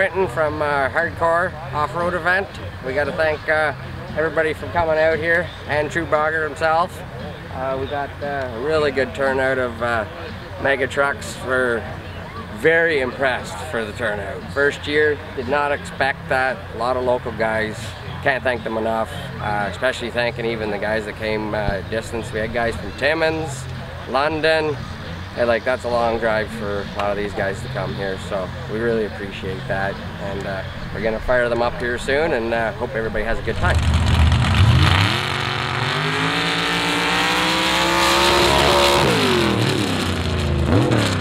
Quentin from Hardcore Off-Road Event. We got to thank everybody for coming out here, and True Bogger himself. We got a really good turnout of mega trucks. We're very impressed for the turnout. First year, did not expect that. A lot of local guys, can't thank them enough, especially thanking even the guys that came distance. We had guys from Timmins, London, and like that's a long drive for a lot of these guys to come here, so we really appreciate that. And we're gonna fire them up here soon, and hope everybody has a good time.